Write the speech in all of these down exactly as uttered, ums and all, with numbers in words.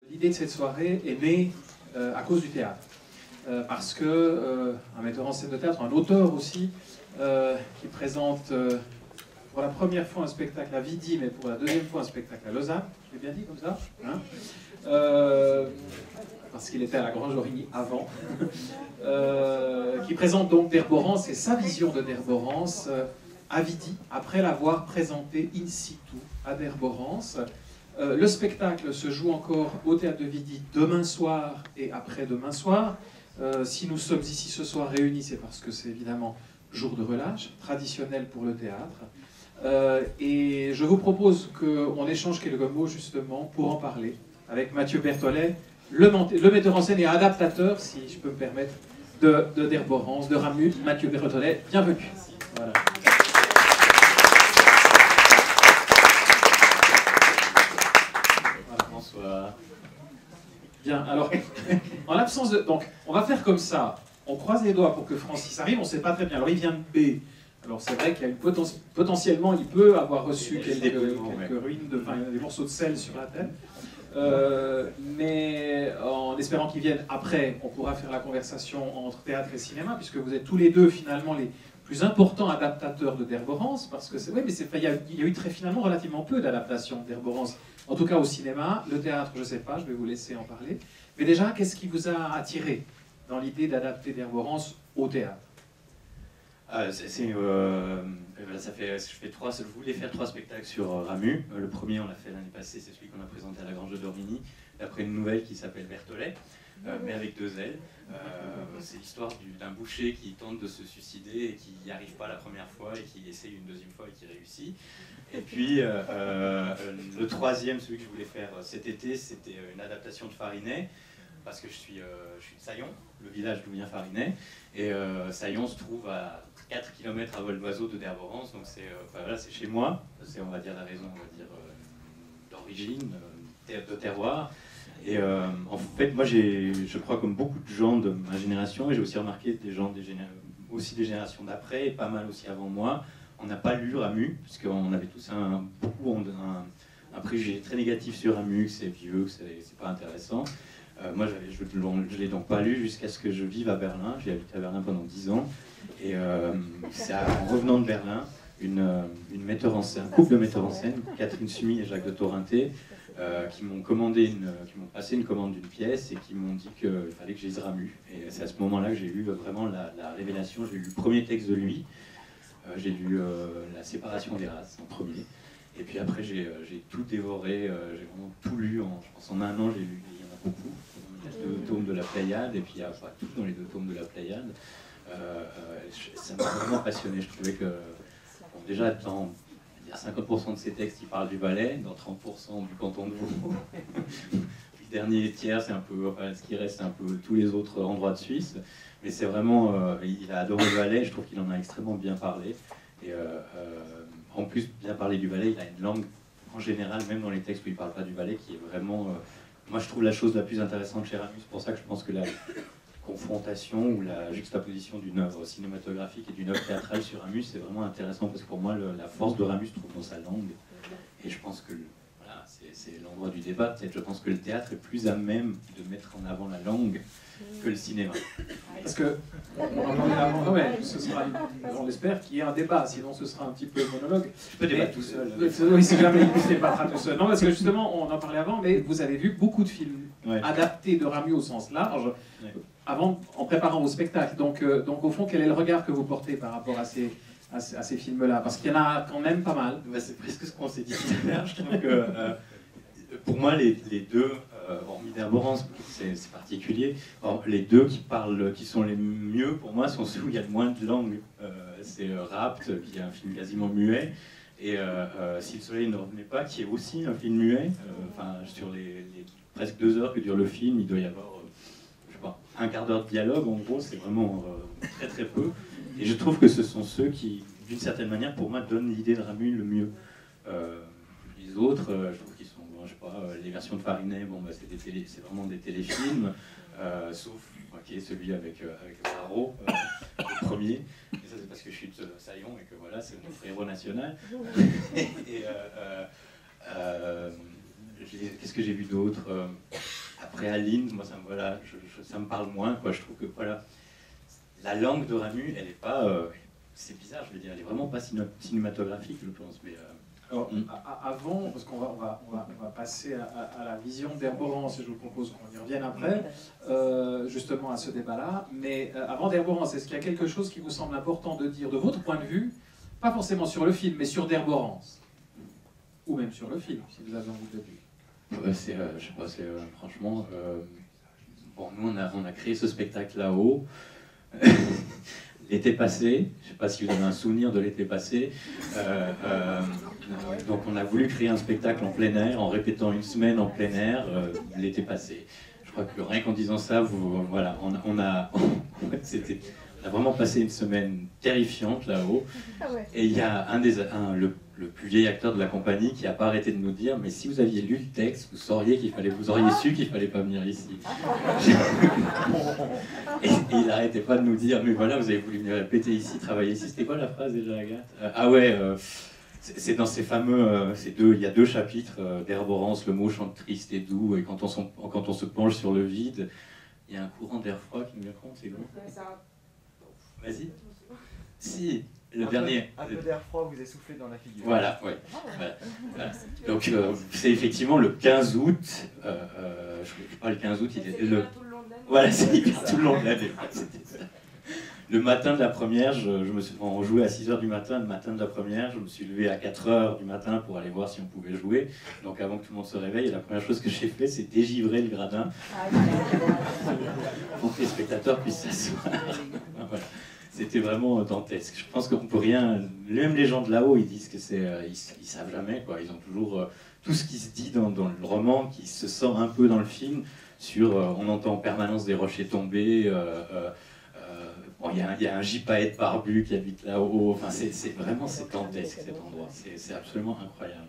l'idée de cette soirée est née euh, à cause du théâtre. Euh, parce que euh, un metteur en scène de théâtre, un auteur aussi, euh, qui présente euh, pour la première fois un spectacle à Vidi, mais pour la deuxième fois un spectacle à Lausanne, je l'ai bien dit comme ça, hein, euh, parce qu'il était à la Grange d'Origny avant, euh, qui présente donc d'Herborance et sa vision de d'Herborance euh, à Vidi, après l'avoir présenté in situ à d'Herborance. Euh, le spectacle se joue encore au Théâtre de Vidi demain soir et après-demain soir. Euh, si nous sommes ici ce soir réunis, c'est parce que c'est évidemment jour de relâche, traditionnel pour le théâtre. Euh, et je vous propose qu'on échange quelques mots justement pour en parler avec Mathieu Berthollet, le, le metteur en scène et adaptateur, si je peux me permettre, de, de d'Herborance, de Ramu. Mathieu Berthollet, bienvenue. Voilà. Bonsoir. Bien, alors, en l'absence de... Donc, on va faire comme ça. On croise les doigts pour que Francis arrive, on ne sait pas très bien. Alors, il vient de B. Alors, c'est vrai qu'il y a une poten... potentiellement, il peut avoir reçu quelques, quelques ouais. ruines, de... enfin, des morceaux de sel sur la tête. Euh, mais en espérant qu'il vienne après, on pourra faire la conversation entre théâtre et cinéma, puisque vous êtes tous les deux, finalement, les plus importants adaptateurs de d'Herborance, parce que c'est... Oui, mais c'est... Il, y a... il y a eu très, finalement relativement peu d'adaptations d'Herborance. En tout cas au cinéma, le théâtre, je ne sais pas, je vais vous laisser en parler. Mais déjà, qu'est-ce qui vous a attiré dans l'idée d'adapter d'Herborance au théâtre? ah, c'est, euh, ça fait, je, fais trois, je voulais faire trois spectacles sur euh, Ramu. Le premier, on l'a fait l'année passée, c'est celui qu'on a présenté à la Grange d'Origny. Après une nouvelle qui s'appelle Berthollet, euh, mais avec deux ailes. Euh, c'est l'histoire d'un boucher qui tente de se suicider et qui n'y arrive pas la première fois et qui essaye une deuxième fois et qui réussit. Et puis euh, euh, le troisième, celui que je voulais faire cet été, c'était une adaptation de Farinet, parce que je suis, euh, je suis de Saillon, le village d'où vient Farinet, et euh, Saillon se trouve à quatre kilomètres à vol d'oiseau de d'Herborance, donc c'est euh, enfin, voilà, c'est chez moi, c'est on va dire la raison on va dire euh, d'origine, euh, de terroir. Et euh, en fait, moi, j'ai, je crois comme beaucoup de gens de ma génération, et j'ai aussi remarqué des gens des géné aussi des générations d'après, et pas mal aussi avant moi, on n'a pas lu Ramu, puisqu'on avait tous un, beaucoup, un, un préjugé très négatif sur Ramu, que c'est vieux, que c'est pas intéressant. Euh, moi, je ne l'ai donc pas lu jusqu'à ce que je vive à Berlin. J'ai habité à Berlin pendant dix ans. Et euh, c'est en revenant de Berlin, une, une metteur en scène, un couple de metteurs en scène, Catherine Sumi et Jacques de Torinté, euh, qui m'ont commandé, une, qui m'ont passé une commande d'une pièce et qui m'ont dit qu'il fallait que je lise Ramu. Et c'est à ce moment-là que j'ai lu vraiment la, la révélation. J'ai lu le premier texte de lui. Euh, j'ai lu euh, La séparation des races en premier. Et puis après, j'ai euh, tout dévoré. Euh, j'ai vraiment tout lu. En, je pense en un an, j'ai lu. Il y en a beaucoup. Les deux tomes de la Pléiade. Et puis il y a enfin, tout dans les deux tomes de la Pléiade. Euh, euh, ça m'a vraiment passionné. Je trouvais que, bon, déjà, dans il y a cinquante pour cent de ces textes qui parlent du Valais, dans trente pour cent du canton de Vaud. Le dernier tiers, c'est un peu, enfin, ce qui reste, c'est un peu tous les autres endroits de Suisse. Mais c'est vraiment, euh, il a adoré le Valais, je trouve qu'il en a extrêmement bien parlé. Et euh, euh, en plus, bien parler du Valais, il a une langue, en général, même dans les textes où il ne parle pas du Valais, qui est vraiment, euh, moi je trouve la chose la plus intéressante chez Ramu. C'est pour ça que je pense que la confrontation ou la juxtaposition d'une œuvre cinématographique et d'une œuvre théâtrale sur Ramu, c'est vraiment intéressant, parce que pour moi, le, la force de Ramu se trouve dans sa langue. Et je pense que voilà, c'est l'endroit du débat, peut-être. Je pense que le théâtre est plus à même de mettre en avant la langue que le cinéma. Parce que, non, mais ce sera, on espère qu'il y ait un débat, sinon ce sera un petit peu monologue. Je peux débattre tout seul. Oui, si jamais il débattra tout seul. Non, parce que justement, on en parlait avant, mais vous avez vu beaucoup de films ouais. adaptés de Ramu au sens large, ouais. avant, en préparant vos spectacles. Donc, euh, donc, au fond, quel est le regard que vous portez par rapport à ces, à ces, à ces films-là? Parce qu'il y en a quand même pas mal. Bah, c'est presque ce qu'on s'est dit tout à l'heure. Je trouve que, euh, pour moi, les, les deux... Euh, hormis d'Herborance, c'est particulier. Or, les deux qui parlent, qui sont les mieux pour moi, sont ceux où il y a le moins de langue. Euh, c'est euh, Rapt, qui est un film quasiment muet, et euh, euh, Si le soleil ne revenait pas, qui est aussi un film muet. Enfin, euh, sur les, les presque deux heures que dure le film, il doit y avoir, euh, je sais pas, un quart d'heure de dialogue. En gros, c'est vraiment euh, très très peu. Et je trouve que ce sont ceux qui, d'une certaine manière, pour moi, donnent l'idée de Ramu le mieux. Euh, les autres, euh, je trouve qu'ils sont je sais pas, les versions de Farinet, bon, bah, c'est vraiment des téléfilms, euh, sauf okay, celui avec, euh, avec Barreau, euh, le premier. Et ça, c'est parce que je suis de Saillon et que voilà, c'est notre héros national. et euh, euh, euh, qu'est-ce que j'ai vu d'autre? Après Aline, moi ça me, voilà, je, je, ça me parle moins, quoi. Je trouve que voilà, la langue de Ramu, elle est pas, euh, c'est bizarre, je veux dire, elle est vraiment pas cinématographique, je pense. Mais, euh, alors, mm. avant, parce qu'on va, on va, on va, on va passer à, à, à la vision d'Herborance, et je vous propose qu'on y revienne après, euh, justement à ce débat-là. Mais euh, avant d'Herborance, est-ce qu'il y a quelque chose qui vous semble important de dire de votre point de vue, pas forcément sur le film, mais sur d'Herborance, ou même sur le film, si vous avez envie de le dire? Ouais, c'est, euh, je sais pas, c'est euh, franchement, euh, bon, nous on a, on a créé ce spectacle là-haut. L'été passé, je ne sais pas si vous avez un souvenir de l'été passé, euh, euh, donc on a voulu créer un spectacle en plein air, en répétant une semaine en plein air euh, l'été passé. Je crois que rien qu'en disant ça, vous, voilà, on, on, a, c'était, on a vraiment passé une semaine terrifiante là-haut. Et il y a un des, un, le, le plus vieil acteur de la compagnie qui n'a pas arrêté de nous dire, mais si vous aviez lu le texte, vous sauriez qu'il fallait, vous auriez su qu'il fallait pas venir ici. et, et il n'arrêtait pas de nous dire, mais voilà, vous avez voulu venir répéter ici, travailler ici. C'était quoi la phrase déjà, Agathe? euh, Ah ouais, euh, c'est dans ces fameux, euh, ces deux, il y a deux chapitres euh, d'Herborance, le mot chante triste et doux, et quand on, son, quand on se penche sur le vide, il y a un courant d'air froid qui nous vient compte, c'est bon. Vas-y. Si. Le un dernier. Peu, un peu d'air froid vous essoufflez dans la figure. Voilà, ouais. Voilà. Voilà. Donc euh, c'est effectivement le quinze août. Euh, euh, je ne sais pas, le quinze août, il était le. Voilà, c'est hyper tout le long de l'année. Le matin de la première, je, je me suis, on jouait à six heures du matin. Le matin de la première, je me suis levé à quatre heures du matin pour aller voir si on pouvait jouer. Donc avant que tout le monde se réveille, la première chose que j'ai fait, c'est dégivrer le gradin pour que les spectateurs puissent s'asseoir. Voilà. C'était vraiment dantesque. Je pense qu'on peut rien. Même les gens de là-haut, ils disent que c'est, euh, ils, ils savent jamais, quoi. Ils ont toujours euh, tout ce qui se dit dans, dans le roman, qui se sort un peu dans le film. Sur, euh, on entend en permanence des rochers tomber. Euh, euh, bon, il y, y a un gypaète barbu qui habite là-haut. Enfin, c'est, c'est vraiment c'est dantesque cet endroit. C'est, c'est absolument incroyable.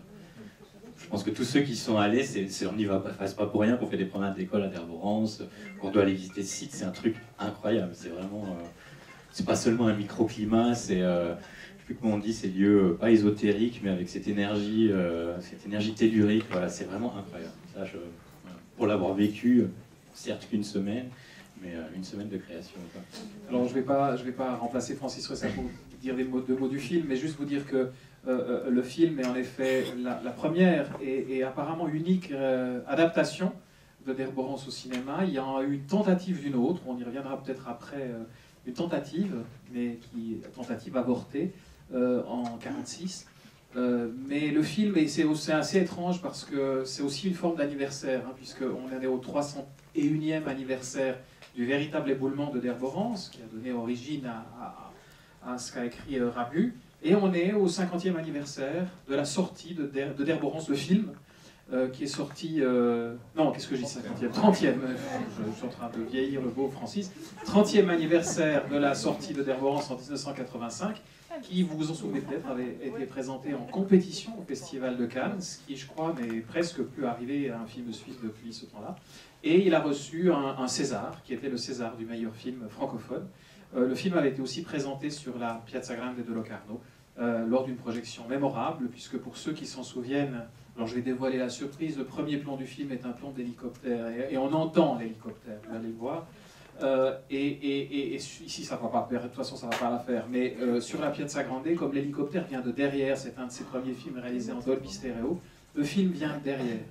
Je pense que tous ceux qui sont allés, c'est, c'est, on n'y va pas, pas pour rien qu'on fait des promenades d'école à d'Herborance, qu'on doit aller visiter ce site. C'est un truc incroyable. C'est vraiment. Euh, C'est pas seulement un microclimat, c'est, euh, je sais plus comment on dit, ces lieux euh, pas ésotériques, mais avec cette énergie, euh, cette énergie tellurique. Voilà, c'est vraiment incroyable. Ça, je, voilà. Pour l'avoir vécu, certes qu'une semaine, mais euh, une semaine de création. Quoi. Alors je vais pas, je vais pas remplacer Francis Ressa pour dire des mots, deux mots du film, mais juste vous dire que euh, le film est en effet la, la première et, et apparemment unique euh, adaptation de d'Herborance au cinéma. Il y a eu une tentative d'une autre, on y reviendra peut-être après. Euh, une tentative, mais qui tentative avortée euh, en quarante-six. Euh, mais le film, et c'est assez étrange parce que c'est aussi une forme d'anniversaire, hein, puisqu'on est au trois cent unième anniversaire du véritable éboulement de d'Herborance, qui a donné origine à, à, à ce qu'a écrit euh, Ramu, et on est au cinquantième anniversaire de la sortie de, Der, de d'Herborance, le film, Euh, qui est sorti, euh, non, qu'est-ce que je dis, cinquantième, trentième, je, je suis en train de vieillir le beau Francis, trentième anniversaire de la sortie de d'Herborance en dix-neuf cent quatre-vingt-cinq, qui, vous vous en souvenez peut-être, avait été présenté en compétition au Festival de Cannes, ce qui, je crois, n'est presque plus arrivé à un film suisse depuis ce temps-là. Et il a reçu un, un César, qui était le César du meilleur film francophone. Euh, le film avait été aussi présenté sur la Piazza Grande de Locarno, euh, lors d'une projection mémorable, puisque pour ceux qui s'en souviennent, alors je vais dévoiler la surprise, le premier plan du film est un plan d'hélicoptère, et, et on entend l'hélicoptère, vous allez le voir. Euh, et, et, et, et ici, ça ne va pas, de toute façon, ça ne va pas la faire, mais euh, sur la Piazza Grande, comme l'hélicoptère vient de derrière, c'est un de ses premiers films réalisés en Dolby Stereo, le film vient de derrière,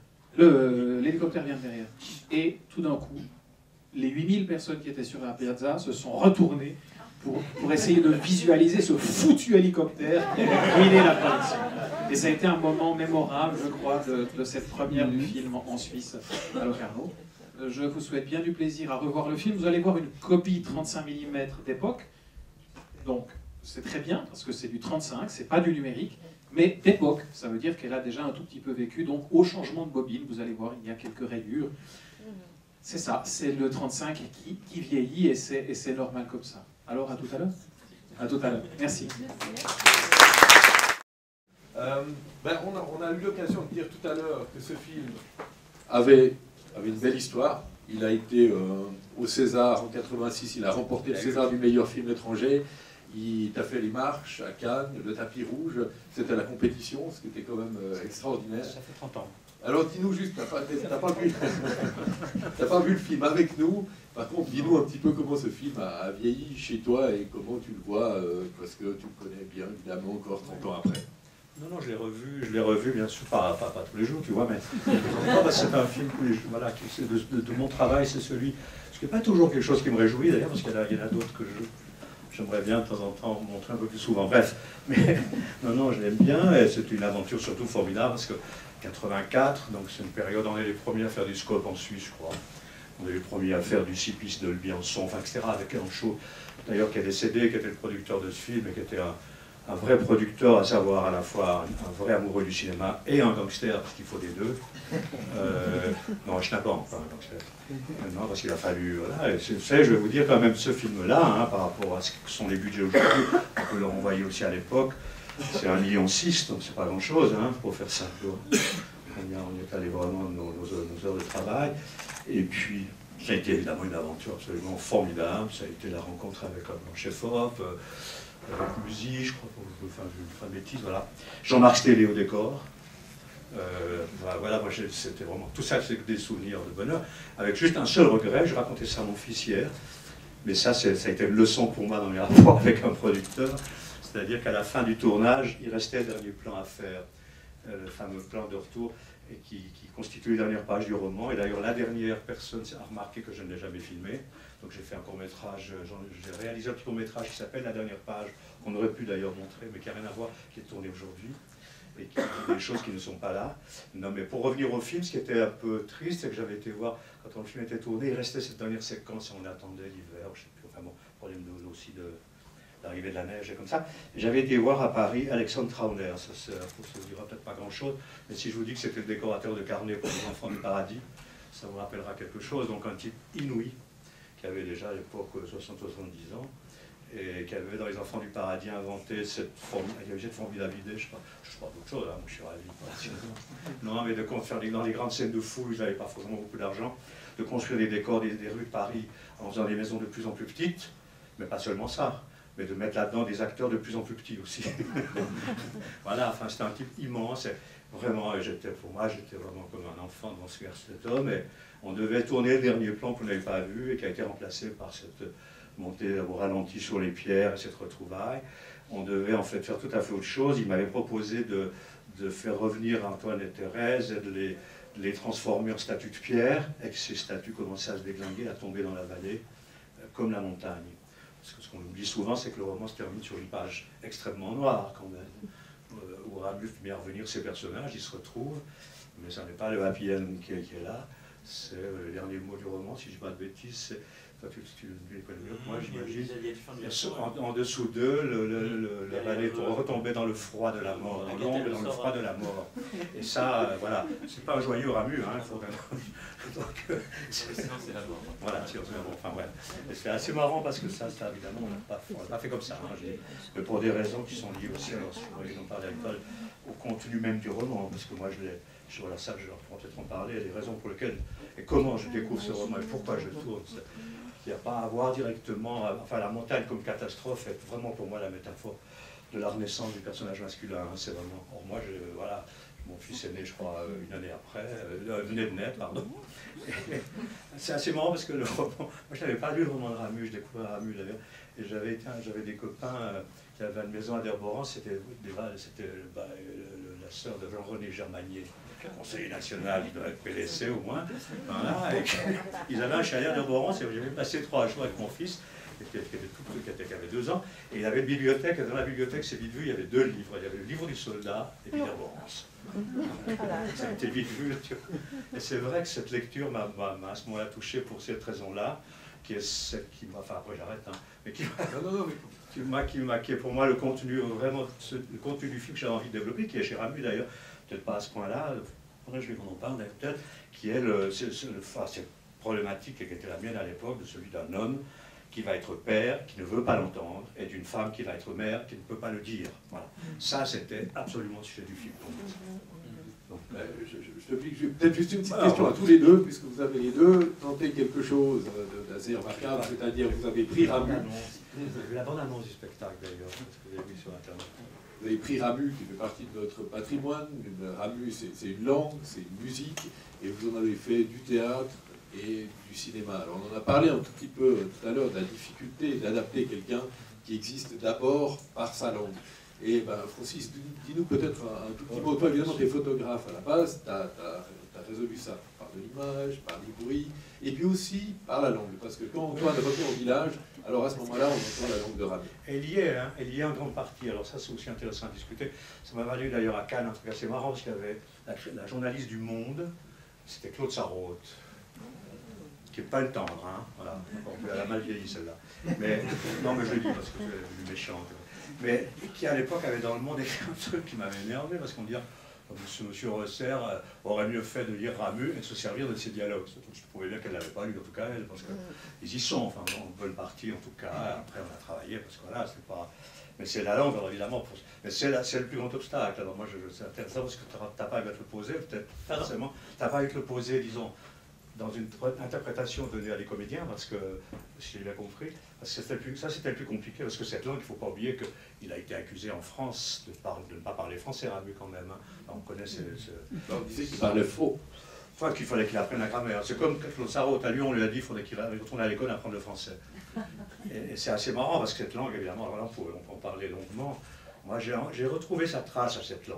le, l'hélicoptère vient de derrière. Et tout d'un coup, les huit mille personnes qui étaient sur la Piazza se sont retournées Pour, pour essayer de visualiser ce foutu hélicoptère qui a ruiné la projection. Et ça a été un moment mémorable, je crois, de, de cette première du film en Suisse, à Locarno. Je vous souhaite bien du plaisir à revoir le film. Vous allez voir une copie trente-cinq millimètres d'époque. Donc, c'est très bien, parce que c'est du trente-cinq, c'est pas du numérique, mais d'époque. Ça veut dire qu'elle a déjà un tout petit peu vécu. Donc, au changement de bobine, vous allez voir, il y a quelques rayures. C'est ça, c'est le trente-cinq qui, qui vieillit, et c'est, et c'est normal comme ça. Alors, à tout à l'heure. À tout à l'heure. Merci. Euh, ben on, a, on a eu l'occasion de dire tout à l'heure que ce film avait, avait une belle histoire. Il a été euh, au César en quatre-vingt-six, il a remporté le César du meilleur film étranger. Il a fait les marches à Cannes, le tapis rouge. C'était la compétition, ce qui était quand même euh, extraordinaire. Ça fait trente ans. Alors dis-nous juste, t'as pas, t'as pas vu, t'as pas vu le film avec nous. Par contre, dis-nous un petit peu comment ce film a, a vieilli chez toi et comment tu le vois, euh, parce que tu le connais bien évidemment encore trente ans après. Non, non, je l'ai revu, je l'ai revu bien sûr, pas, pas, pas tous les jours, tu vois, mais non, bah, c'est un film tous les jours, voilà, qui, c'est de, de, de mon travail, c'est celui, ce qui n'est pas toujours quelque chose qui me réjouit d'ailleurs, parce qu'il y en a, il y en a d'autres que je, j'aimerais bien de temps en temps montrer un peu plus souvent, bref, mais non, non, je l'aime bien, et c'est une aventure surtout formidable, parce que quatre-vingt-quatre, donc c'est une période, on est les premiers à faire du scope en Suisse, je crois, on est les premiers à faire du six pistes de Besançon, enfin, et cetera, avec un show, d'ailleurs, qui est décédé, qui était le producteur de ce film, et qui était un un vrai producteur, à savoir à la fois un, un vrai amoureux du cinéma et un gangster, parce qu'il faut des deux. Euh, non, je n'ai pas, pas un gangster. Non, parce qu'il a fallu... Voilà, et c'est, je vais vous dire quand même, ce film-là, hein, par rapport à ce que sont les budgets aujourd'hui, que l'on voyait aussi à l'époque, c'est un million six, donc c'est pas grand-chose, hein, pour faire ça. On est allé vraiment nos, nos, nos heures de travail. Et puis, ça a été évidemment une aventure absolument formidable. Ça a été la rencontre avec un chef-op, avec Musi, je crois, enfin, je ne fais pas de bêtises, voilà. Jean-Marc Stélé au décor. Euh, voilà, moi c'était vraiment, tout ça c'est des souvenirs de bonheur, avec juste un seul regret, je racontais ça à mon fils hier, mais ça, ça a été une leçon pour moi dans mes rapports avec un producteur, c'est-à-dire qu'à la fin du tournage, il restait un dernier plan à faire, euh, le fameux plan de retour, et qui, qui constitue la dernière page du roman, et d'ailleurs la dernière personne a remarqué que je ne l'ai jamais filmé. Donc j'ai fait un court-métrage, j'ai réalisé un petit court-métrage qui s'appelle La dernière page, qu'on aurait pu d'ailleurs montrer, mais qui n'a rien à voir, qui est tourné aujourd'hui, et qui dit des choses qui ne sont pas là. Non, mais pour revenir au film, ce qui était un peu triste, c'est que j'avais été voir, quand le film était tourné, il restait cette dernière séquence, et on attendait l'hiver, je ne sais plus, enfin bon, problème de, aussi de l'arrivée de la neige et comme ça. J'avais été voir à Paris Alexandre Trauner, ça, ça ne dira peut-être pas grand-chose, mais si je vous dis que c'était le décorateur de carnet pour les enfants du paradis, ça vous rappellera quelque chose, donc un type inouï, qui avait déjà à l'époque soixante à soixante-dix ans, et qui avait dans Les Enfants du Paradis inventé cette, formi cette formidable idée, je ne sais pas, je sais pas d'autre chose, hein, je suis ravi. Non, mais de faire dans les grandes scènes de foule, ils n'avaient pas forcément beaucoup d'argent, de construire des décors des, des rues de Paris en faisant des maisons de plus en plus petites, mais pas seulement ça, mais de mettre là-dedans des acteurs de plus en plus petits aussi. Voilà, enfin c'était un type immense, et vraiment, j'étais, pour moi, j'étais vraiment comme un enfant devant ce cet homme, et on devait tourner le dernier plan qu'on n'avait pas vu et qui a été remplacé par cette montée au ralenti sur les pierres et cette retrouvaille. On devait en fait faire tout à fait autre chose. Il m'avait proposé de, de faire revenir Antoine et Thérèse et de les, de les transformer en statues de pierre, et que ces statues commençaient à se déglinguer, à tomber dans la vallée, comme la montagne. Parce que ce qu'on oublie souvent, c'est que le roman se termine sur une page extrêmement noire quand même, où Ramu fait bien revenir ses personnages, ils se retrouvent, mais ça n'est pas le happy end qui est, qui est là. C'est le dernier mot du roman, si je ne dis pas de bêtises, c'est, toi tu, tu les connais mieux que moi, j'imagine. En, en dessous d'eux, le, le, le, la vallée retombait dans le froid de la mort, dans l'ombre, dans le froid de la mort. Et ça, euh, voilà, c'est pas un joyeux Ramu, hein, il faut donc, euh, sinon c'est la mort. Voilà, sinon c'est la mort. Enfin, ouais. C'est assez marrant parce que ça, ça évidemment, on n'a pas, pas fait comme ça. Hein, mais pour des raisons qui sont liées aussi, alors si vous voulez en parler à l'école, au contenu même du roman, parce que moi je l'ai. Je, voilà, ça, je pourrais peut-être en parler, les raisons pour lesquelles et comment je découvre ce roman et pourquoi je tourne. Il n'y a pas à voir directement, enfin la montagne comme catastrophe est vraiment pour moi la métaphore de la renaissance du personnage masculin. Hein, c'est vraiment, or moi, je, voilà, mon fils est né, je crois, une année après, euh, venait de naître, pardon. C'est assez marrant parce que le roman, moi je n'avais pas lu le roman de Ramu, je découvrais Ramu d'ailleurs, et j'avais j'avais des copains euh, qui avaient une maison à Derboran, c'était bah, la sœur de Jean-René Germanier, conseiller national, il doit être P D C au moins. Voilà, et ils avaient un chalet à Derboran, j'avais passé trois jours avec mon fils, qui était tout petit, qui avait deux ans, et il avait une bibliothèque, et dans la bibliothèque, c'est vite vu, il y avait deux livres, il y avait le livre du soldat et puis Derborance. Ça a été vite vu. Et c'est vrai que cette lecture m'a à ce moment-là touché pour cette raison-là, qui est celle qui m'a, enfin après j'arrête, hein, mais qui m'a, qui m'a, qui est pour moi le contenu, vraiment, ce, le contenu du film que j'avais envie de développer, qui est chez Ramu d'ailleurs, peut-être pas à ce point-là, je vais qu'on en parle peut-être, qui est le, c'est, c'est le, enfin, cette problématique qui était la mienne à l'époque, de celui d'un homme qui va être père, qui ne veut pas l'entendre, et d'une femme qui va être mère, qui ne peut pas le dire. Voilà. Ça, c'était absolument le sujet du film. Donc, ben, je, je, je te pique peut-être juste une petite ah, question à tous les deux, puisque vous avez les deux tenté quelque chose d'assez remarquable, c'est-à-dire vous avez pris Ramu. J'ai vu la bande-annonce du spectacle d'ailleurs, parce que j'ai vu sur Internet. vous avez pris Ramu, qui fait partie de notre patrimoine. Ramu, c'est une langue, c'est une musique, et vous en avez fait du théâtre et du cinéma. Alors on en a parlé un tout petit peu tout à l'heure de la difficulté d'adapter quelqu'un qui existe d'abord par sa langue. Et ben, Francis, dis-nous peut-être un, un tout petit mot. Toi, évidemment, tu es photographe à la base, tu as résolu ça par de l'image, par du bruit, et puis aussi par la langue. Parce que quand Antoine revient au village, alors à ce moment-là, on entend la langue de Ramu. Elle y est, hein, elle y est en grande partie. Alors ça, c'est aussi intéressant à discuter. Ça m'a valu d'ailleurs à Cannes un truc assez marrant, parce qu'il y avait la, la journaliste du Monde, c'était Claude Sarraute, qui n'est pas le tendre, hein, voilà. Bon, elle a mal vieilli celle-là. Mais, non, mais je le dis parce que je suis méchante. Mais qui à l'époque avait dans le Monde écrit un truc qui m'avait énervé, parce qu'on dit Monsieur, Monsieur Rosser aurait mieux fait de lire Ramu et de se servir de ses dialogues. Je trouvais bien qu'elle ne l'avait pas lu, en tout cas elle, parce qu'ils y sont, enfin, en bonne partie en tout cas. Après, on a travaillé, parce que voilà, c'est pas. Mais c'est la langue, alors, évidemment. Pour... Mais c'est le plus grand obstacle. Alors, moi, je, je, c'est intéressant parce que tu n'as pas à te le poser, peut-être forcément, tu n'as pas à te le poser, disons, dans une interprétation donnée à des comédiens, parce que, si j'ai bien compris, parce que plus, ça c'était le plus compliqué, parce que cette langue, il ne faut pas oublier qu'il a été accusé en France de, par, de ne pas parler français, Ramu, quand même. Hein. On connaît ce... ce... On disait qu'il parlait faux. Enfin, qu'il fallait qu'il apprenne la grammaire. C'est comme Claude Sarraute, à Lyon, on lui a dit qu'il faudrait qu'il retourne à l'école apprendre le français. Et, et c'est assez marrant, parce que cette langue, évidemment, voilà, on, peut, on peut en parler longuement. Moi, j'ai retrouvé sa trace à cette langue.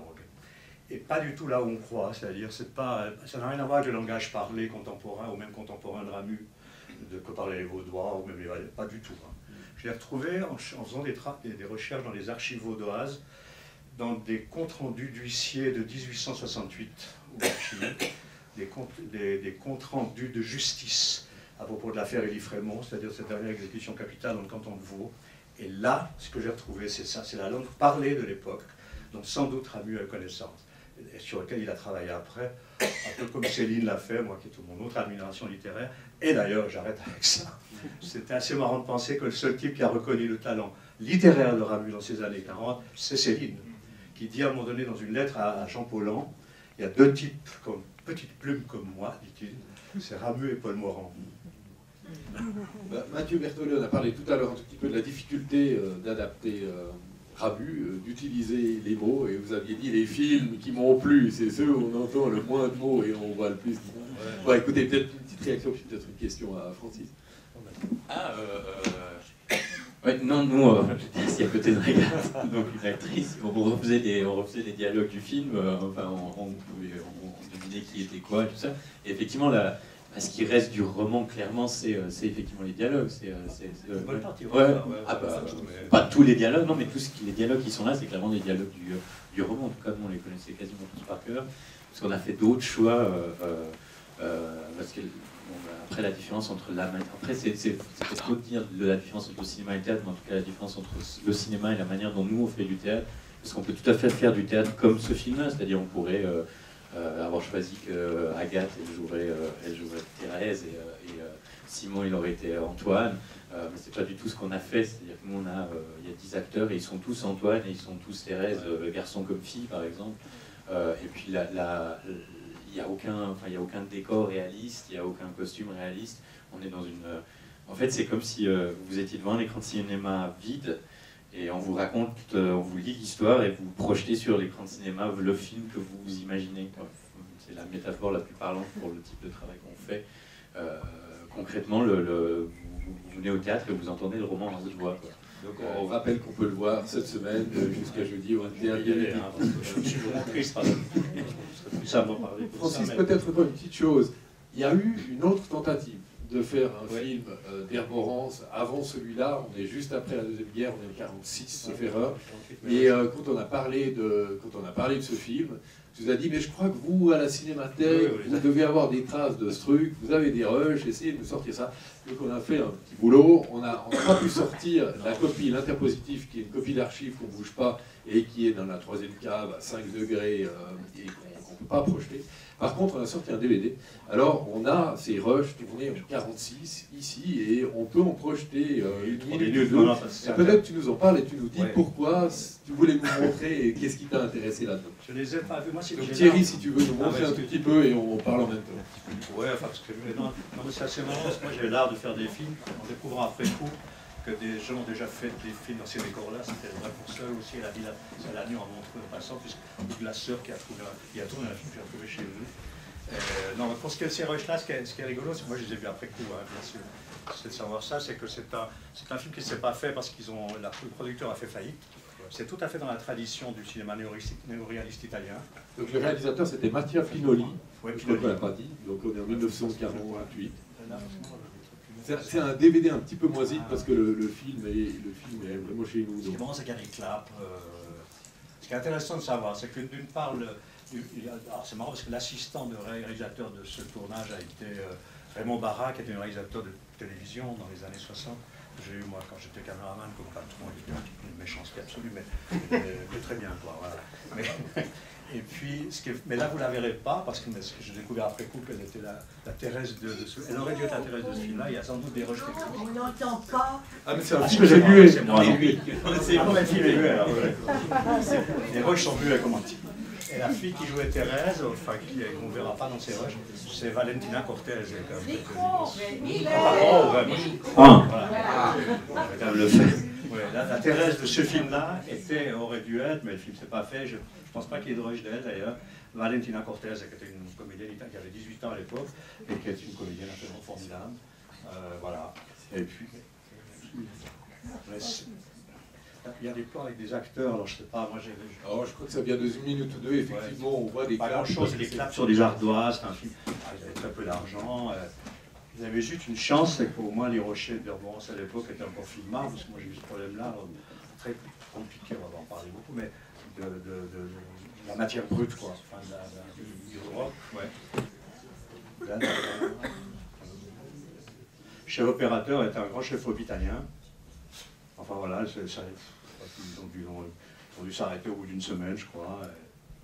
Et pas du tout là où on croit, c'est-à-dire c'est pas, ça n'a rien à voir avec le langage parlé contemporain ou même contemporain de Ramu, de que parlaient les Vaudois, ou même les Valais, pas du tout. Hein. Je l'ai retrouvé en, en faisant des, des, des recherches dans les archives vaudoises, dans des comptes rendus d'huissiers de mille huit cent soixante-huit, ou archivés, des, comptes, des, des comptes rendus de justice à propos de l'affaire Élie Frémont, c'est-à-dire cette dernière exécution capitale dans le canton de Vaud. Et là, ce que j'ai retrouvé, c'est ça, c'est la langue parlée de l'époque, dont sans doute Ramu a connaissance, et sur lequel il a travaillé après, un peu comme Céline l'a fait, moi qui est mon autre admiration littéraire. Et d'ailleurs, j'arrête avec ça. C'était assez marrant de penser que le seul type qui a reconnu le talent littéraire de Ramu dans ces années quarante, c'est Céline, qui dit à un moment donné dans une lettre à Jean Paulhan, il y a deux types comme petite plume comme moi, dit-il, c'est Ramu et Paul Morand. Bah, Mathieu Berthollet, on a parlé tout à l'heure un tout petit peu de la difficulté euh, d'adapter euh, Ramu, euh, d'utiliser les mots, et vous aviez dit les films qui m'ont plu, c'est ceux où on entend le moins de mots et on voit le plus. Ouais, ouais écoutez, peut-être une petite réaction, puis peut-être une question à Francis. Ah, euh, euh... Ouais, non, nous, euh, j'étais assis à côté de Régate, donc une actrice, on refaisait les, on refaisait les dialogues du film, euh, enfin, on, on pouvait on, on devinait qui était quoi, et tout ça. Et effectivement, la, ce qui reste du roman, clairement, c'est effectivement les dialogues. C'est une bonne partie. Ouais, ouais, ah bah, mais... Pas tous les dialogues, non, mais tous les dialogues qui sont là, c'est clairement des dialogues du, du roman. En tout cas, nous, on les connaissait quasiment tous par cœur, parce qu'on a fait d'autres choix, euh, euh, parce que bon, bah, après la différence entre la... Après, c'est peut-être trop de dire de la différence entre le cinéma et le théâtre, mais en tout cas, la différence entre le cinéma et la manière dont nous, on fait du théâtre, parce qu'on peut tout à fait faire du théâtre comme ce film-là, c'est-à-dire on pourrait... Euh, Euh, avoir choisi qu'Agathe, euh, elle jouerait, euh, elle jouerait Thérèse et, euh, et euh, Simon, il aurait été Antoine. Euh, mais c'est pas du tout ce qu'on a fait. C'est-à-dire que nous, on a, euh, il y a dix acteurs et ils sont tous Antoine et ils sont tous Thérèse, euh, garçon comme fille, par exemple. Euh, et puis, la, la, il n'y a aucun, enfin, il y a aucun décor réaliste, il n'y a aucun costume réaliste. On est dans une... Euh, en fait, c'est comme si euh, vous étiez devant un écran de cinéma vide et on vous raconte, euh, on vous lit l'histoire et vous projetez sur l'écran de cinéma le film que vous vous imaginez. C'est la métaphore la plus parlante pour le type de travail qu'on fait. Euh, concrètement, le, le, vous, vous venez au théâtre et vous entendez le roman en haute voix. Quoi. Donc on rappelle qu'on peut le voir cette semaine jusqu'à jeudi au théâtre. Je suis vraiment triste, pardon. Francis, peut-être une petite chose. Il y a eu une autre tentative de faire un ouais. film euh, d'Herborance avant celui-là. On est juste après la Deuxième Guerre, on est en quarante-six, sauf erreur. Et euh, quand, on a parlé de, quand on a parlé de ce film, je vous ai dit, mais je crois que vous, à la Cinémathèque, oui, oui, vous devez avoir des traces de ce truc, vous avez des rushs, essayez de nous sortir ça. Donc on a fait un petit boulot, on n'a on a pas pu sortir la copie, l'interpositif, qui est une copie d'archives qu'on ne bouge pas et qui est dans la troisième cave à cinq degrés euh, et qu'on ne peut pas projeter. Par contre, on a sorti un D V D. Alors, on a ces rushs tournés en quarante-six ici et on peut en projeter euh, une minute ou deux. Peut-être tu nous en parles et tu nous dis ouais. pourquoi tu voulais nous montrer et qu'est-ce qui t'a intéressé là-dedans. Je les ai pas vus. Moi, Donc Thierry, si tu veux nous montrer ah, ouais, un tout petit peu et on parle en même temps. Ouais, enfin, parce que non, non mais c'est assez marrant parce que moi j'ai l'art de faire des films en découvrant après coup que des gens ont déjà fait des films dans ces décors-là, c'était vrai pour ça aussi, elle a dit ça l'a mis en montre en passant, puisque la sœur qui a trouvé, qui a tourné un film que j'ai trouvé chez eux. Euh, non, mais pour ce qui est de ces rushs-là, ce, ce qui est rigolo, c'est que moi je les ai vus après coup, hein, bien sûr, c'est de savoir ça, c'est que c'est un, c'est un film qui ne s'est pas fait parce qu'ils ont, la, le producteur a fait faillite. C'est tout à fait dans la tradition du cinéma néo-réaliste italien. Donc le réalisateur c'était Mattia Pinoli, ouais, je ne l'ai pas dit, donc on est en mille neuf cent quarante-huit. C'est un D V D un petit peu moisi parce que le, le, film est, le film est vraiment chez nous. Ce qui est marrant, c'est Gary Clapp. Euh, ce qui est intéressant de savoir, c'est que d'une part, c'est marrant parce que l'assistant de réalisateur de ce tournage a été euh, Raymond Barra, qui était un réalisateur de télévision dans les années soixante. J'ai eu moi quand j'étais caméraman comme patron, il était un petit peu une méchanceté absolue, mais, mais, mais très bien quoi. Voilà. Mais, et puis, ce qui est, mais là vous la verrez pas parce que ce que j'ai découvert après coup qu'elle était la, la Thérèse de, de ce, elle aurait dû être la Thérèse de ce film-là. Il y a sans doute des rushs techniques. On n'entend pas. Ah mais c'est un film que j'ai vu. C'est moi non. C'est moi le film est muet alors. Les rushs sont muets comment dire. Et la fille qui jouait Thérèse, enfin qu'on ne verra pas dans ces rushs, c'est Valentina Cortez. Ah, voilà. Le fait. Ouais, la, la Thérèse de ce film-là était, aurait dû être, mais le film ne s'est pas fait. Je ne pense pas qu'il y ait de rush d'elle d'ailleurs. Valentina Cortez, qui était une comédienne qui avait dix-huit ans à l'époque, et qui est une comédienne absolument formidable. Euh, voilà. Et puis. Il y a des plans avec des acteurs, alors je sais pas, moi j'ai... Alors je crois que ça vient de une minute ou deux, effectivement, ouais. On voit des pas claps. Pas grand-chose, des claps sur des ardoises, c'est un film, ah, ils avaient très peu d'argent. Euh, ils avaient juste une chance, c'est que pour moi les rochers de Dormance à l'époque étaient encore filmables, parce que moi j'ai eu ce problème-là, alors, très compliqué, on va en parler beaucoup, mais de, de, de, de la matière brute, quoi, enfin de la, de, du, du rock, ouais. Là, là, là, chef opérateur était un grand chef-op italien. Enfin voilà, ça, ils ont dû, ils ont dû s'arrêter au bout d'une semaine, je crois. Il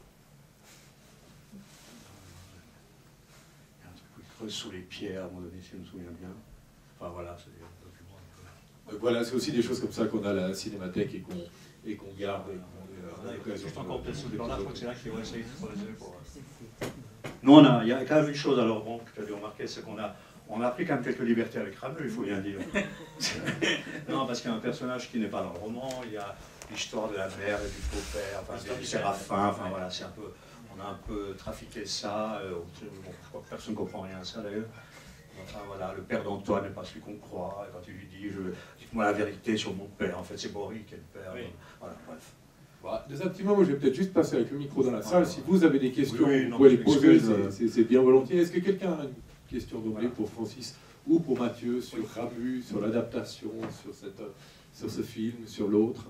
y a un truc qui creuse sous les pierres, à un moment donné, si je me souviens bien. Enfin voilà, c'est des documents. Donc voilà, c'est aussi des choses comme ça qu'on a à la cinémathèque et qu'on et qu'on garde. Et juste encore peut-être sous les plans-là, je crois que c'est là qu'ils vont essayer de creuser pour... Nous, on a, il y a quand même une chose, alors bon, que tu avais remarqué, c'est qu'on a On a pris quand même quelques libertés avec Rameau, il faut bien dire. Non, parce qu'il y a un personnage qui n'est pas dans le roman, il y a l'histoire de la mère et du beau-père, enfin, du séraphin, enfin voilà, c'est un peu, on a un peu trafiqué ça, euh, bon, je crois que personne ne comprend rien à ça d'ailleurs. Enfin voilà, le père d'Antoine n'est pas celui qu'on croit, et quand il lui dit, dites-moi la vérité sur mon père, en fait c'est Boris qui est le père, oui. Voilà, bref. Voilà, dans un petit moment, je vais peut-être juste passer avec le micro dans la salle, si vous avez des questions, oui, oui, vous non, pouvez les poser, c'est bien volontiers. Est-ce que quelqu'un a une question d'emblée pour Francis ou pour Mathieu sur Ramu, sur l'adaptation, sur, cette, sur ce film, sur l'autre?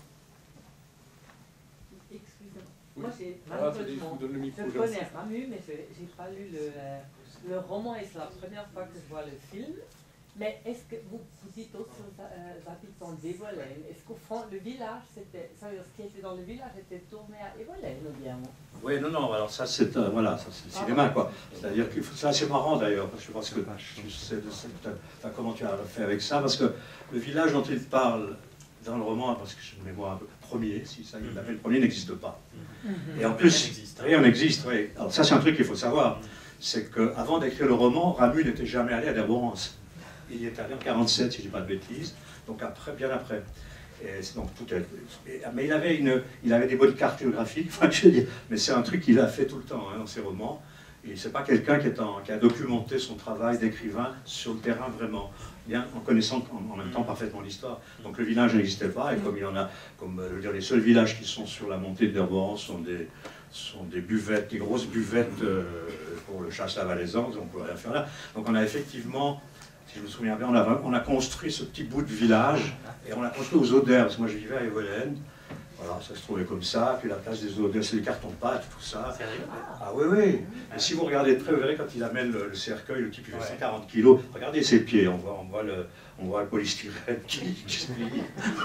Excusez-moi. Oui. Moi, j'ai Ah, malheureusement, je, micro, je connais Ramu, mais je n'ai pas lu le, le roman, et c'est la première fois que je vois le film. Mais est-ce que vous, vous dites aussi aux euh, habitants d'Evolène, est-ce qu'au fond, le village, c'était, ça veut dire ce qui était dans le village était tourné à Evolène, ou bien? Oui, non, non, alors ça c'est euh, voilà, ça, c'est le cinéma, quoi. C'est-à-dire que c'est assez marrant d'ailleurs, parce que je pense que tu sais de cette, enfin, comment tu as fait avec ça, parce que le village dont il parle dans le roman, parce que je me mémoire un peu, premier, si ça il l'appelle, le premier n'existe pas. Mm-hmm. Et en plus, rien n'existe, oui. Alors ça c'est un truc qu'il faut savoir, c'est qu'avant d'écrire le roman, Ramu n'était jamais allé à Derborance. Il y est allé en quarante-sept, si je ne dis pas de bêtises, donc après, bien après. Et donc, tout est, mais il avait, une, il avait des bonnes cartes géographiques, enfin, je veux dire, mais c'est un truc qu'il a fait tout le temps hein, dans ses romans. Et c'est pas quelqu'un qui, qui a documenté son travail d'écrivain sur le terrain vraiment, bien en connaissant en, en même temps parfaitement l'histoire. Donc le village n'existait pas, et comme il y en a, comme je veux dire, les seuls villages qui sont sur la montée de Derborance sont des, sont des buvettes, des grosses buvettes euh, pour le chasse-la-valaisan, donc on peut rien faire là. Donc on a effectivement. Si je me souviens bien, on a, on a construit ce petit bout de village, et on l'a construit aux Odeurs, parce que moi je vivais à Evolène. Voilà, ça se trouvait comme ça, puis la place des Odeurs, c'est des cartons-pâtes, tout ça. Ah oui, oui. Et si vous regardez très, vous verrez quand il amène le, le cercueil, le type il fait cent quarante kilos, regardez ses pieds, on voit, on voit, le, on voit le polystyrène qui, qui se plie.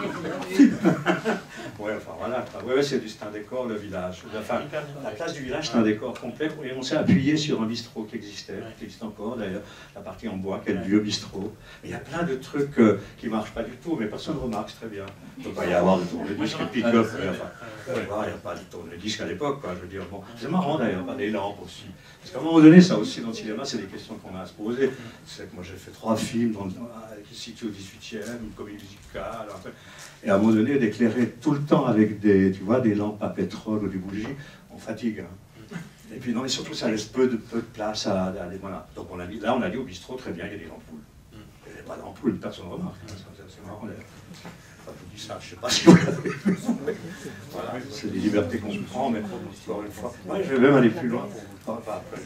Ouais, enfin voilà, ouais, ouais, c'est un décor, le village. Enfin, la place du village, c'est un décor complet, et on s'est appuyé sur un bistrot qui existait, qui existe encore d'ailleurs, la partie en bois, qui est le vieux bistrot. Mais il y a plein de trucs euh, qui ne marchent pas du tout, mais personne ne remarque, c'est très bien. Il ne peut pas y avoir de tourne-disque et pick-up. Enfin, il n'y a pas de tourne-disque à l'époque, quoi, je veux dire. Bon, c'est marrant d'ailleurs, pas des lampes aussi. Parce qu'à un moment donné, ça aussi, dans le cinéma, c'est des questions qu'on a à se poser. C'est que moi, j'ai fait trois films dans, qui situé au dix-huitième, une comédie musicale. Et à un moment donné, d'éclairer tout le temps avec des, tu vois, des lampes à pétrole ou des bougies, on fatigue. Hein. Et puis non, mais surtout, ça laisse peu de, peu de place à, à aller. Voilà. Donc on a mis, là, on a dit au bistrot, très bien, il y a des ampoules. Il n'y avait pas d'ampoules, personne ne remarque. Hein. C'est marrant. Enfin, je dis ça, je ne sais pas si vous l'avez vu. Voilà, c'est des libertés qu'on prend, mais encore une fois. Ouais, je vais même aller plus loin. Enfin, après,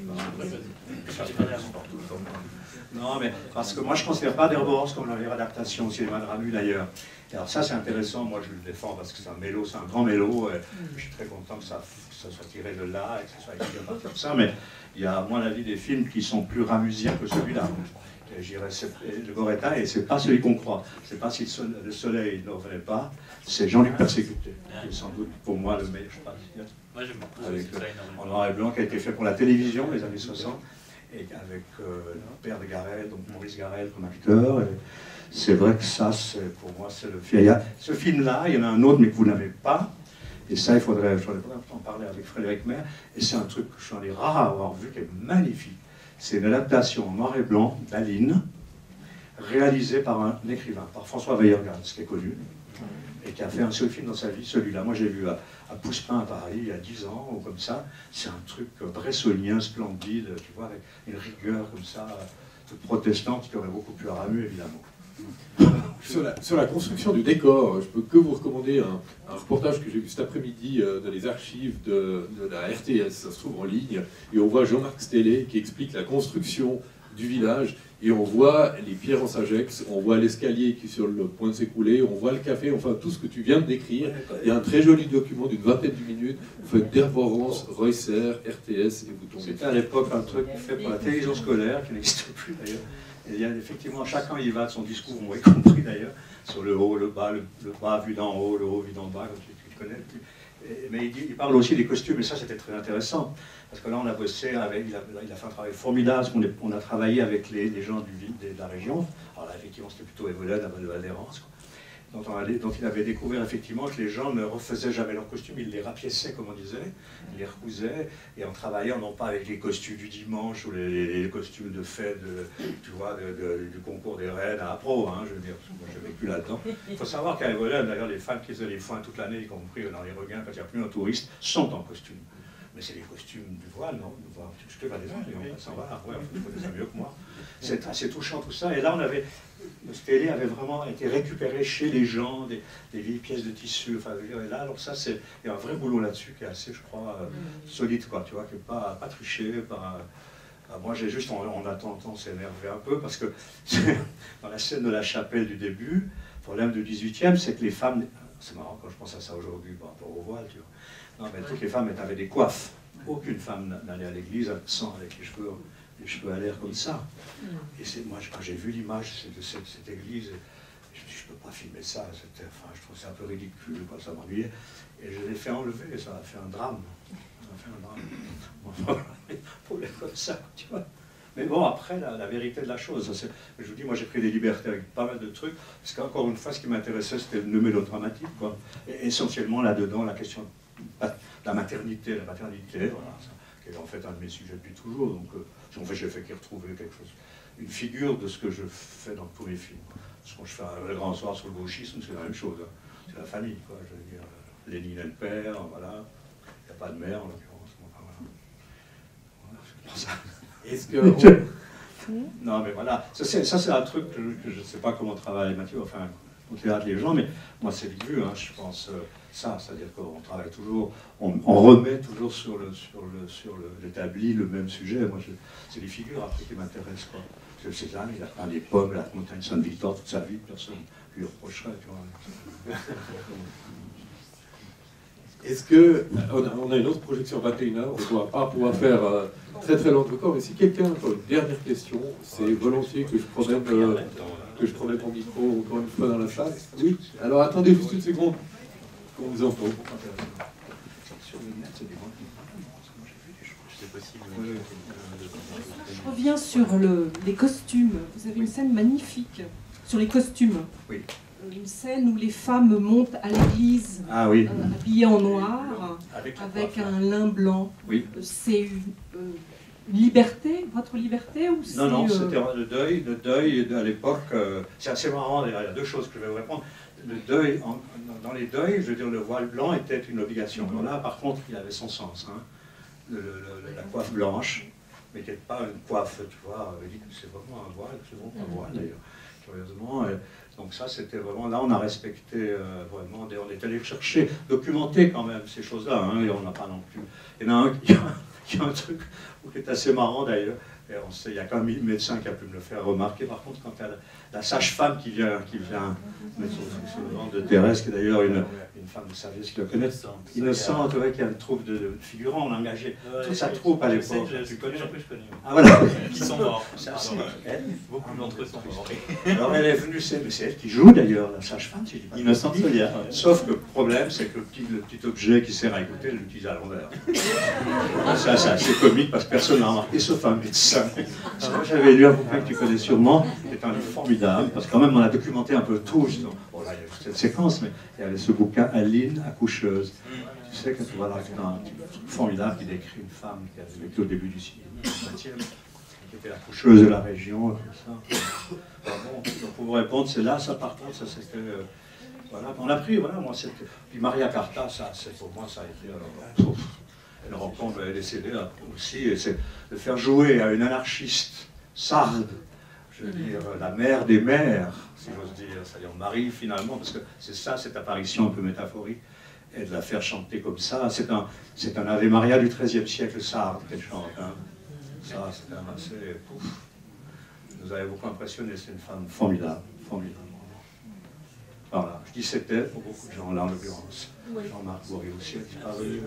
je... Non, mais parce que moi, je ne considère pas d'Herborance comme la meilleure adaptation au cinéma de Ramu, d'ailleurs. Et alors ça, c'est intéressant, moi, je le défends parce que c'est un mélo, c'est un grand mélo. Et je suis très content que ça, que ça soit tiré de là et que ça soit écrit à partir de ça. Mais il y a, à mon avis, des films qui sont plus ramusiens que celui-là. J'irais le Goretin, et c'est pas celui qu'on croit. C'est pas si le soleil ne revenait pas, c'est Jean-Luc Persécuté, qui est sans doute pour moi le meilleur, je sais pas. Moi j'aime beaucoup. Avec le, en noir et blanc, qui a été fait pour la télévision, les années soixante, et avec euh, le père de Garel, donc Maurice Garel comme acteur. C'est vrai que ça, c'est, pour moi, c'est le film. Ce film-là, il y en a un autre, mais que vous n'avez pas. Et ça, il faudrait, il faudrait en parler avec Frédéric Maire. Et c'est un truc que je suis un des rares à avoir vu, qui est magnifique. C'est une adaptation en noir et blanc d'Aline, réalisée par un écrivain, par François Weiergans, qui est connu, et qui a fait un seul film dans sa vie, celui-là. Moi, j'ai vu à, à Pouspin à Paris, il y a dix ans, ou comme ça. C'est un truc bressonien, splendide, tu vois, avec une rigueur comme ça, toute protestante, qui aurait beaucoup plus à Ramu, évidemment. Sur la, sur la construction du décor, je peux que vous recommander un, un reportage que j'ai vu cet après-midi euh, dans les archives de, de la R T S, ça se trouve en ligne, et on voit Jean-Marc Stellet qui explique la construction du village, et on voit les pierres en sagex, on voit l'escalier qui est sur le point de s'écrouler, on voit le café, enfin tout ce que tu viens de décrire. Il y a un très joli document d'une vingtaine de minutes, vous faites d'Herborance, Reusser, R T S, et vous tombez. C'était à l'époque un truc fait pour la télévision scolaire, qui n'existe plus d'ailleurs. Et il y a effectivement, chacun y va de son discours, moi y compris d'ailleurs, sur le haut, le bas, le, le bas vu d'en haut, le haut vu d'en bas, comme tu, tu connais. Et, mais il, dit, il parle aussi des costumes, et ça c'était très intéressant, parce que là on a bossé, avec, il, a, il a fait un travail formidable, parce qu'on on a travaillé avec les, les gens du, de, de la région. Alors là effectivement c'était plutôt Evelyn, de l'adhérence, dont, dont il avait découvert effectivement que les gens ne refaisaient jamais leurs costumes, ils les rapiéçaient comme on disait, ils les recousaient, et en travaillant non pas avec les costumes du dimanche ou les, les, les costumes de fête, de, tu vois, de, de, du concours des reines à Appro, hein, je veux dire, moi j'ai vécu là-dedans. Il faut savoir qu'à Evelyn, d'ailleurs les femmes qui faisaient les foins toute l'année, y compris dans les regains, quand il n'y a plus un touriste, sont en costume. Mais c'est les costumes du voile, non? Je te vais des ans, ça va, ouais, vous connaissez ça mieux que moi. C'est assez touchant tout ça, et là on avait... Le Stellet avait vraiment été récupéré chez les gens, des, des vieilles pièces de tissu. Enfin, et là, alors ça, c'est il y a un vrai boulot là-dessus qui est assez, je crois, euh, solide, quoi. Tu vois, qui n'est pas, pas triché. Pas, euh, moi, j'ai juste, on, on a tendance à s'énerver un peu parce que dans la scène de la chapelle du début, le problème du dix-huitième, c'est que les femmes, c'est marrant quand je pense à ça aujourd'hui par rapport au voile, tu vois. Non, mais toutes les femmes avaient des coiffes. Aucune femme n'allait à l'église sans avec les cheveux. les cheveux à l'air comme ça. Et c'est moi, quand j'ai vu l'image de cette, cette église, je me suis dit, je ne peux pas filmer ça. Enfin, je trouve ça un peu ridicule, quoi, ça m'ennuyait. Et je l'ai fait enlever, et ça a fait un drame. Ça a fait un drame. Pour les comme ça, tu vois. Mais bon, après, la, la vérité de la chose, ça, je vous dis, moi j'ai pris des libertés avec pas mal de trucs, parce qu'encore une fois, ce qui m'intéressait, c'était le mélodramatique, quoi. Et essentiellement, là-dedans, la question de la maternité, la maternité, voilà, ça, qui est en fait un de mes sujets depuis toujours. Donc, euh, en fait, j'ai fait qu'il retrouver quelque chose, une figure de ce que je fais dans tous mes films. Parce que quand je fais un, le grand soir sur le gauchisme, c'est la même chose. Hein. C'est la famille, quoi. Je veux dire, Lénine est le père, voilà. Il n'y a pas de mère, en l'occurrence. Enfin, voilà. Voilà, c'est pour ça. Est-ce que... Non, mais voilà, ça c'est un truc que je ne sais pas comment travaille Mathieu, enfin, au théâtre les gens, mais moi c'est vite vu, hein, je pense, euh, ça, c'est-à-dire qu'on travaille toujours, on, on remet toujours sur le sur le sur l'établi le, le même sujet. Moi, c'est les figures après qui m'intéressent, quoi. Parce que Cézanne, il a peint des pommes, la montagne Saint-Victor toute sa vie, personne lui reprocherait, tu vois. Est-ce que, on a, on a une autre projection à vingt et une heures, on ne va pas pouvoir faire euh, très très longtemps encore, mais si quelqu'un a encore une dernière question, c'est volontiers que je promette euh, que je promette mon micro encore une fois dans la salle. Oui, alors attendez juste une seconde, qu'on vous entend. Je reviens sur le, les costumes. Vous avez une scène magnifique sur les costumes. Oui. Une scène où les femmes montent à l'église, ah, oui. euh, habillées en noir, avec, avec un lin blanc. Oui. C'est une, euh, liberté, votre liberté ou Non, non, euh... c'était le deuil. Le deuil, à l'époque, euh, c'est assez marrant, il y a deux choses que je vais vous répondre. Le deuil, en, dans les deuils, je veux dire, le voile blanc était une obligation. Alors là, par contre, il avait son sens. Hein. Le, le, le, la coiffe blanche, mais qui n'est pas une coiffe, tu vois, c'est vraiment un voile, c'est vraiment un voile d'ailleurs, curieusement. Et donc ça, c'était vraiment, là, on a respecté euh, vraiment, on est allé chercher, documenter quand même ces choses-là, hein, et on n'a pas non plus. Il y en a un qui a, qui a un truc qui est assez marrant d'ailleurs. Et on sait, il y a quand même un médecin qui a pu me le faire remarquer. Par contre, quand il y a la, la sage-femme qui vient, qui vient mettre son truc sur le ventre de Thérèse, qui est d'ailleurs une, une femme de service qui le connaît, innocente, ouais, qui a une troupe de, de figurants, on a engagé ouais, toute sa troupe à l'époque. Tu connais, je connais. Ah voilà. Qui sont morts. Ça, c'est elle. Beaucoup d'entre eux sont morts. Alors elle est venue, c'est elle qui joue d'ailleurs, la sage-femme, si je dis pas Innocente Solière. Sauf que le problème, c'est que le petit, le petit objet qui sert à écouter, elle l'utilise à l'envers. Ça, c'est assez comique parce que personne n'a remarqué, sauf un médecin. Moi, j'avais lu un bouquin que tu connais sûrement, qui est un livre formidable, parce que quand même, on a documenté un peu tout. Bon, là, il y a eu cette séquence, mais il y avait ce bouquin Aline, accoucheuse. Tu sais que tu vois là, c'est un truc formidable qui décrit une femme qui avait vécu au début du vingtième, qui était accoucheuse de la région, tout ça. Alors, bon, donc pour vous répondre, c'est là, ça par contre, ça c'était. Euh, voilà, on a pris, voilà, moi c'était. Puis Maria Carta, ça, c'est pour moi, ça a été. Euh, pouf, une rencontre, elle est décédée là, aussi, et c'est de faire jouer à une anarchiste sarde, je veux dire, la mère des mères, si j'ose dire, c'est-à-dire Marie finalement, parce que c'est ça, cette apparition un peu métaphorique, et de la faire chanter comme ça, c'est un, c'est un Ave Maria du treizième siècle sarde qu'elle chante. Hein. Ça, c'est quand même assez. Pouf, nous avait beaucoup impressionné, c'est une femme formidable, formidable. Voilà, je dis c'était pour beaucoup de gens là en l'occurrence. Oui. Jean-Marc Bourrier aussi a disparu.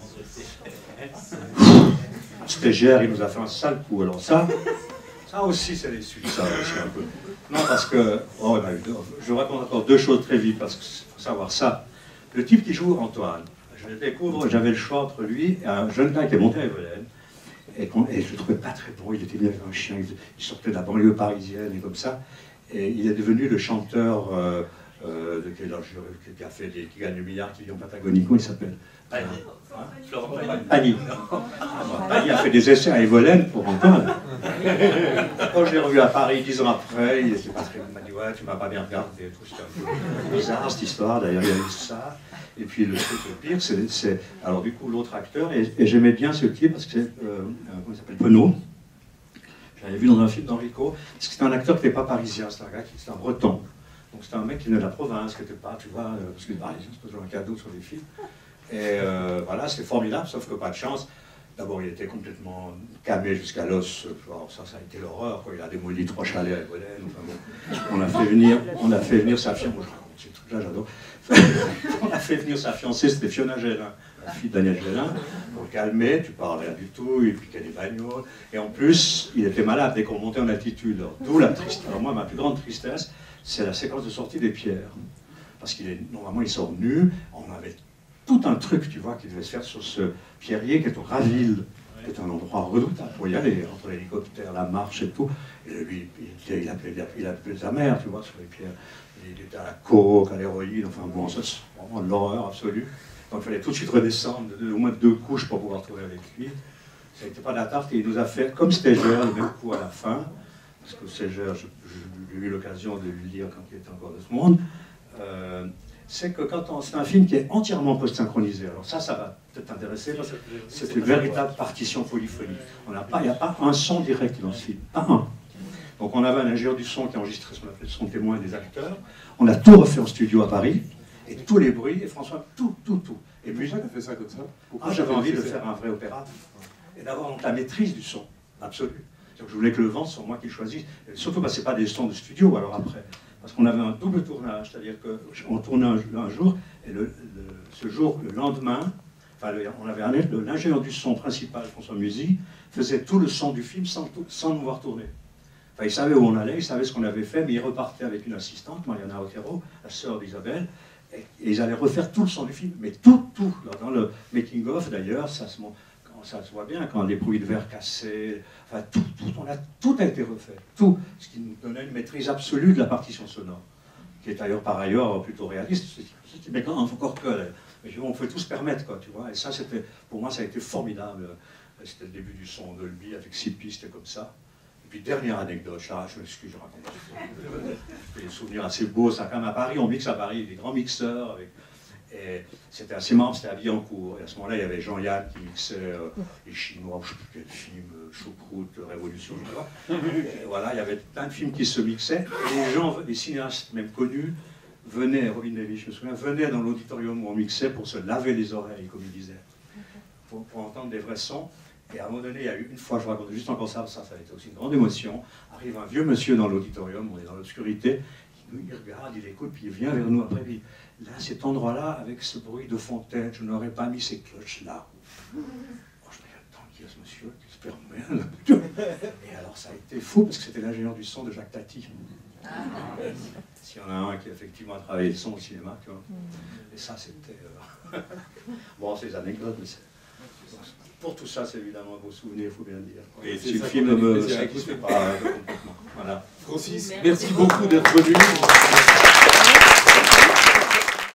Euh, ouais. Un stagiaire, il nous a fait un sale coup. Alors ça, ça aussi c'est les suites, ça aussi un peu. Non, parce que, oh, on a eu deux, je vous raconte encore deux choses très vite, parce qu'il faut savoir ça. Le type qui joue Antoine, je le découvre, j'avais le choix entre lui et un jeune gars qui est monté à Evelène, et, et je le trouvais pas très bon, il était bien avec un chien, il, il sortait de la banlieue parisienne et comme ça, et il est devenu le chanteur... Euh, Euh, de quel âge, qui a fait des, qui gagne le milliard, qui vit en Patagonie, comment il s'appelle? Pani. Hein? Florent Pani. Pani. Pani a fait des essais à Evolène pour Antoine. Quand je l'ai revu à Paris dix ans après, il était pas très bien. Il m'a dit ouais, tu m'as pas bien regardé. C'était un peu bizarre cette histoire. D'ailleurs, il y a eu ça. Et puis le truc le pire, c'est alors du coup l'autre acteur, et, et j'aimais bien ce type parce que c'est euh, comment il s'appelle, Penaud. J'avais vu dans un film d'Enrico. Parce que c'était un acteur qui n'était pas parisien, c'était un gars qui était un breton. Donc c'était un mec qui venait de la province, qui n'était pas, tu vois, euh, parce que les Parisiens se posaient un cadeau sur les films. Et euh, voilà, c'était formidable, sauf que pas de chance. D'abord, il était complètement camé jusqu'à l'os. Ça, ça a été l'horreur, quoi. Il a démoli trois chalets à Evolène. Enfin, bon. On a fait venir, on a fait venir sa fiancée. Moi, je raconte ces trucs-là, j'adore. On a fait venir sa fiancée, c'était Fiona Gélin, la fille de Daniel Gélin, pour le calmer. Tu parles rien du tout, il piquait des bagnoles. Et en plus, il était malade dès qu'on montait en altitude. D'où la tristesse. Alors moi, ma plus grande tristesse, c'est la séquence de sortie des pierres. Parce qu'il est, normalement, il sort nu. On avait tout un truc, tu vois, qui devait se faire sur ce pierrier qui est au Raville, qui est un endroit redoutable pour y aller, entre l'hélicoptère, la marche et tout. Et lui, il, il, appelait, il appelait sa mère, tu vois, sur les pierres. Il était à la coke, à l'héroïne, enfin bon, ça c'est vraiment de l'horreur absolue. Donc il fallait tout de suite redescendre, de, de, au moins deux couches pour pouvoir trouver avec lui. Ça n'était pas de la tarte, et il nous a fait, comme stagiaire, le même coup à la fin. Parce que stagiaire, j'ai eu l'occasion de lui lire quand il était encore de ce monde, euh, c'est que quand on, c'est un film qui est entièrement post-synchronisé. Alors ça, ça va peut-être t'intéresser, parce que c'est une véritable partition polyphonique. Il n'y a pas un son direct dans ce film, pas un. Donc on avait un ingénieur du son qui a enregistré ce qu'on appelle le son témoin des acteurs. On a tout refait en studio à Paris, et tous les bruits, et François, tout, tout, tout. Et puis, pourquoi tu as fait ça comme ça? Ah, j'avais envie de faire un vrai opéra, et d'avoir donc la maîtrise du son, absolue. Donc je voulais que le vent soit moi qui le choisisse, et surtout parce que ce n'est pas des sons de studio alors après, parce qu'on avait un double tournage, c'est-à-dire qu'on tournait un, un jour, et le, le, ce jour, le lendemain, enfin, le, on avait un l'ingénieur du son principal, François Musy, faisait tout le son du film sans, sans nous voir tourner. Enfin, il savait où on allait, il savait ce qu'on avait fait, mais il repartait avec une assistante, Mariana Otero, la sœur d'Isabelle, et, et ils allaient refaire tout le son du film, mais tout, tout. Dans le making-of d'ailleurs, ça se montre. Ça se voit bien quand les bruits de verre cassés, enfin tout, tout, on a, tout a été refait, tout, ce qui nous donnait une maîtrise absolue de la partition sonore, qui est d'ailleurs par ailleurs plutôt réaliste, mais quand encore que, mais on peut tout se permettre, quoi, tu vois, et ça c'était, pour moi ça a été formidable, Après, c'était le début du son en Dolby avec six pistes comme ça. Et puis, dernière anecdote, Charles, je m'excuse, je raconte. J'ai des souvenirs assez beaux. Ça, quand même, à Paris, on mixe à Paris, des grands mixeurs. Avec... Et c'était assez marrant, c'était à Billancourt. Et à ce moment-là, il y avait Jean-Yann qui mixait euh, les Chinois, je ne sais plus quel film, euh, Choucroute, Révolution, je sais pas. Et voilà, il y avait plein de films qui se mixaient. Et les gens, les cinéastes, même connus, venaient, Robin Davis, je me souviens, venaient dans l'auditorium où on mixait pour se laver les oreilles, comme il disait, pour, pour entendre des vrais sons. Et à un moment donné, il y a eu une fois, je raconte juste encore ça, ça, ça a été aussi une grande émotion. Arrive un vieux monsieur dans l'auditorium, on est dans l'obscurité, il regarde, il écoute, puis il vient vers nous après, puis là, cet endroit-là, avec ce bruit de fontaine, je n'aurais pas mis ces cloches-là. Oh, je me dis, attends, qui est ce monsieur qui se permet? Et alors, ça a été fou, parce que c'était l'ingénieur du son de Jacques Tati. S'il y en a un qui effectivement a travaillé le son au cinéma, tu vois. Et ça, c'était... Euh... bon, c'est des anecdotes, mais c'est... Pour tout ça, c'est évidemment vos souvenirs, il faut bien le dire. Et si le film me satisfait pas complètement. Voilà. Francis, merci beaucoup d'être venu.